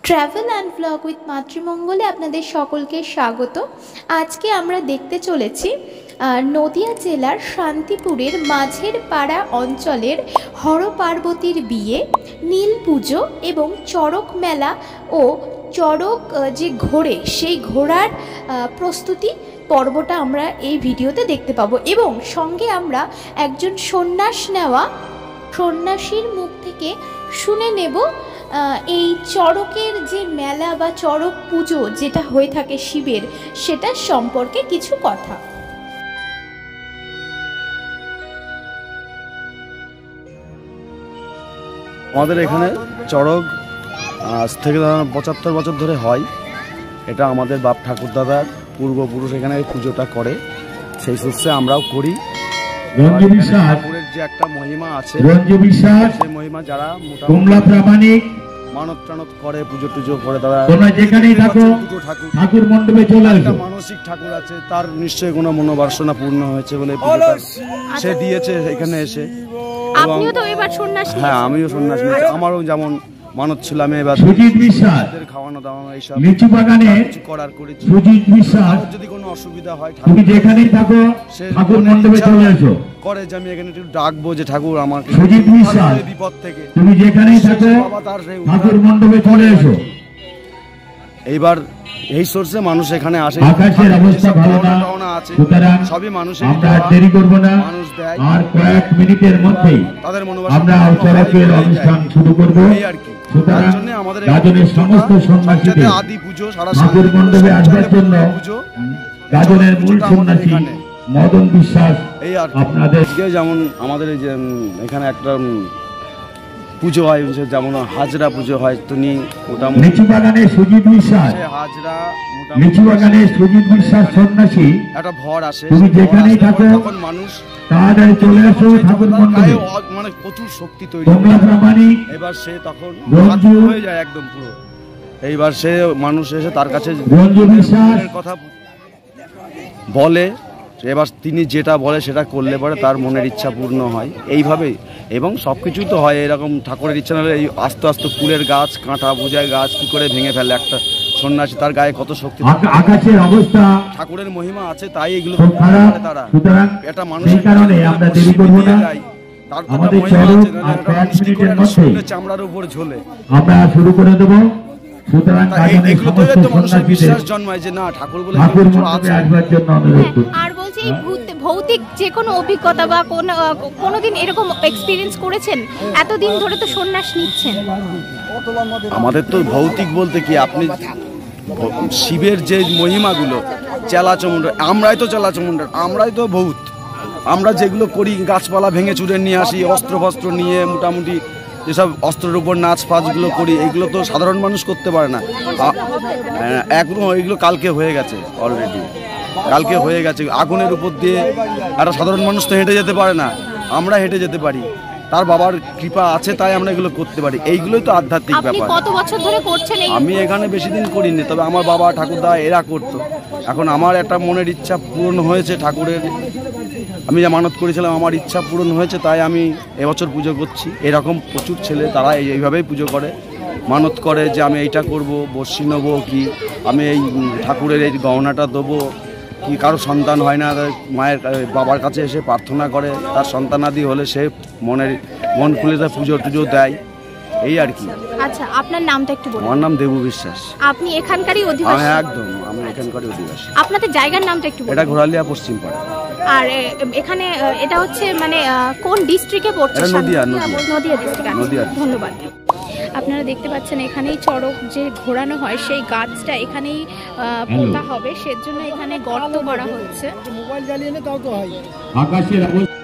Travel and blog with মাতৃমঙ্গলে আপনাদের সকলকে স্বাগত। আজকে আমরা দেখতে চলেছি নদিয়া জেলার শান্তিপুরের মাঝের পাড়া অঞ্চলের হর পার্বতীর বিয়ে, নীল পুজো এবং চড়ক মেলা ও চড়ক যে ঘোরে সেই ঘোড়ার প্রস্তুতি পর্বটা আমরা এই ভিডিওতে দেখতে পাবো এবং সঙ্গে আমরা একজন সন্ন্যাস নেওয়া সন্ন্যাসীর মুখ থেকে শুনে নেব এই চড়কের যে মেলা বা চড়ক পুজো যেটা হয়ে থাকে শিবের, সেটা সম্পর্কে কিছু কথা। আমাদের এখানে চড়ক আজ থেকে ৭৫ বছর ধরে হয়। এটা আমাদের বাপ ঠাকুরদাদার পূর্বপুরুষ এখানে পুজোটা করে, সেই সূত্রে আমরাও করি। ঠাকুরের যে একটা মহিমা আছে, সেই মহিমা যারা মোটামুটি মানত টানত করে, পুজো টুজো করে, তারা ঠাকুর মণ্ডপে চলে আসে। মানসিক ঠাকুর আছে, তার নিশ্চয়ই কোনো মনোবাসনা পূর্ণ হয়েছে বলে পুজোটা সে দিয়েছে এখানে এসে। হ্যাঁ, আমিও সন্ন্যাস নিয়েছি। আমারও যেমন মানত ছিল, আমি এবার খাওয়ানো দাওয়ানো এইসব কিছু করার করেছি। যদি কোনো অসুবিধা হয় ঠাকুর করে যে আমি এখানে একটু ডাকবো যে ঠাকুর আমাকে বিপদ থেকে, এইবার এই সোর্সে মানুষ এখানে আসে। সবই মানুষের মানুষ দেয়, তাদের মনোবাসনা এই আর কি। তার জন্য আমাদের আদি পুজো সারা পুজো মদন বিশ্বাস এই আর আপনাদের যেমন আমাদের এই যে এখানে একটা পুজো হয়, যেমন হাজরা পুজো হয়। তুমি মোটামুটি সুজিত বিশ্বাস হাজরা মোটামুটি সুজিত বিশ্বাস সন্ন্যাসী একটা ভর আসে, তখন মানুষ তাড়াতাড়ি চলে আসে ঠাকুর মণ্ডপে, মানে প্রচুর শক্তি তৈরি হয়। এবার সে তখন হয়ে যায় একদম পুরো। এইবার সে মানুষ এসে তার কাছে কথা বলে, এবার তিনি যেটা বলে সেটা করলে পরে তার মনের ইচ্ছা পূর্ণ হয় এইভাবেই। এবং সব কিছুই তো হয় এরকম, ঠাকুরের ইচ্ছা নাহলে এই আস্তে আস্তে ফুলের গাছ, কাঁটা বোঝায় গাছ কি করে ভেঙে ফেলে একটা সন্ন্যাসী, তার গায়ে কত শক্তি। ঠাকুরের মহিমা আছে তাই এগুলো তারা এটা মানুষের চামড়ার উপর ঝোলে। আমরা শুরু করে দেবো। আর বলছি ভৌতিক যে কোনো অভিজ্ঞতা বা কোনোদিন এরকম এক্সপিরিয়েন্স করেছেন? এতদিন ধরে তো সন্ন্যাস নিচ্ছেন। আমাদের তো ভৌতিক বলতে কি, আপনি শিবের যে মহিমাগুলো, চেলাচমুন্ডা, আমরাই তো চেলাচমুন্ডা, আমরাই তো ভূত। আমরা যেগুলো করি, গাছপালা ভেঙে চুরে নিয়ে আসি, অস্ত্র ফস্ত্র নিয়ে মোটামুটি যেসব অস্ত্রের উপর নাচ ফাচগুলো করি, এগুলো তো সাধারণ মানুষ করতে পারে না। এখনো এগুলো কালকে হয়ে গেছে, অলরেডি কালকে হয়ে গেছে। আগুনের উপর দিয়ে একটা সাধারণ মানুষ তো হেঁটে যেতে পারে না, আমরা হেঁটে যেতে পারি, তার বাবার কৃপা আছে তাই আমরা এগুলো করতে পারি। এইগুলোই তো আধ্যাত্মিক ব্যাপার। কত বছর ধরে করছেন? আমি এখানে বেশি দিন করিনি, তবে আমার বাবা ঠাকুরদা এরা করতো। এখন আমার একটা মনের ইচ্ছা পূরণ হয়েছে, ঠাকুরের আমি যা মানত করেছিলাম আমার ইচ্ছা পূরণ হয়েছে, তাই আমি এবছর পুজো করছি। এরকম প্রচুর ছেলে তারা এইভাবেই পুজো করে, মানত করে যে আমি এইটা করব, বর্ষি নেবো, কি আমি এই ঠাকুরের এই গহনাটা দেবো, কি কারো সন্তান হয় না, মায়ের বাবার কাছে এসে প্রার্থনা করে, তার সন্তানাদি হলে সে মন খুলে তার পুজো টুজো দেয়, এই আর কি। আচ্ছা, আপনার নামটা একটু বলুন। আমার নাম দেবু বিশ্বাস। আপনি এখানকারই অধিবাসী? হ্যাঁ, একদম, আমি এখানকারই অধিবাসী। আপনাদের জায়গার নামটা একটু বলুন। এটা ঘোড়ালিয়া পশ্চিম পাড়া। আর এখানে এটা হচ্ছে মানে কোন ডিস্ট্রিক্টে পড়ছে? নদিয়া ডিস্ট্রিক্ট। নদিয়া। ধন্যবাদ। আপনারা দেখতে পাচ্ছেন এখানেই চড়ক যে ঘোরানো হয় সেই গাছটা এখানেই পোতা হবে, সেজন্য এখানে গর্ত করা হচ্ছে। মোবাইল জ্বালিয়ে তাও তো হয়। আকাশের